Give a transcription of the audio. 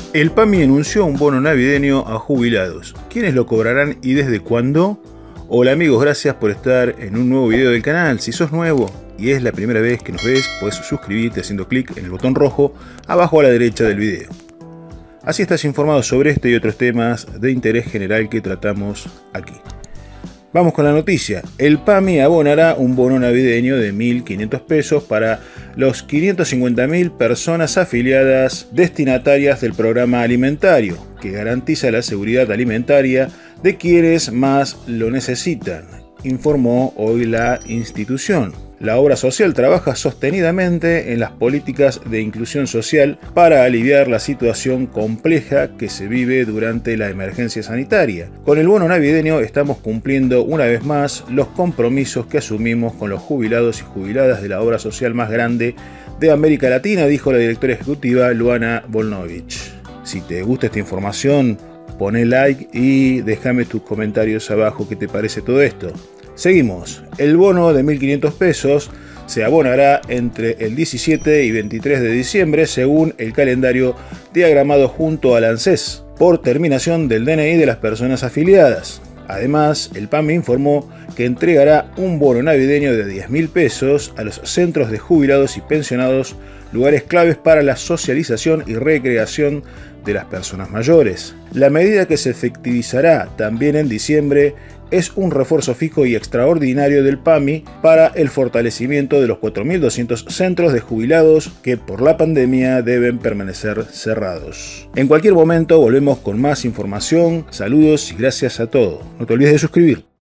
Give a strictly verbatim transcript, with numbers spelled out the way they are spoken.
El PAMI anunció un bono navideño a jubilados. ¿Quiénes lo cobrarán y desde cuándo? Hola amigos, gracias por estar en un nuevo video del canal. Si sos nuevo y es la primera vez que nos ves, puedes suscribirte haciendo clic en el botón rojo abajo a la derecha del video. Así estás informado sobre este y otros temas de interés general que tratamos aquí. Vamos con la noticia. El PAMI abonará un bono navideño de mil quinientos pesos para los quinientas cincuenta mil personas afiliadas destinatarias del programa alimentario, que garantiza la seguridad alimentaria de quienes más lo necesitan, informó hoy la institución. La obra social trabaja sostenidamente en las políticas de inclusión social para aliviar la situación compleja que se vive durante la emergencia sanitaria. Con el bono navideño estamos cumpliendo una vez más los compromisos que asumimos con los jubilados y jubiladas de la obra social más grande de América Latina, dijo la directora ejecutiva Luana Volnovich. Si te gusta esta información, poné like y déjame tus comentarios abajo qué te parece todo esto. Seguimos. El bono de mil quinientos pesos se abonará entre el diecisiete y veintitrés de diciembre según el calendario diagramado junto al ANSES por terminación del D N I de las personas afiliadas. Además, el PAMI informó que entregará un bono navideño de diez mil pesos a los centros de jubilados y pensionados, lugares claves para la socialización y recreación de las personas mayores. La medida, que se efectivizará también en diciembre, es un refuerzo fijo y extraordinario del PAMI para el fortalecimiento de los cuatro mil doscientos centros de jubilados que por la pandemia deben permanecer cerrados. En cualquier momento volvemos con más información. Saludos y gracias a todos. No te olvides de suscribirte.